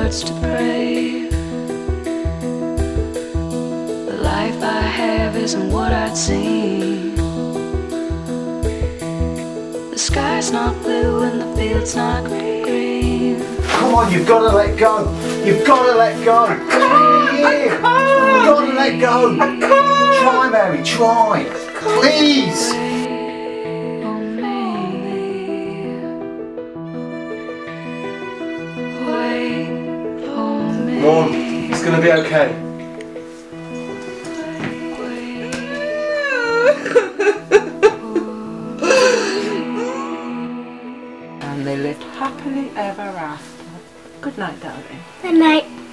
words to crave. The life I have isn't what I'd seen. The sky's not blue and the field's not green. Come on, you've got to let go. You've got to let go. You've got to let go. Try, Mary, try. Please. Mourn, it's going to be okay. And they lived happily ever after. Good night, darling. Good night.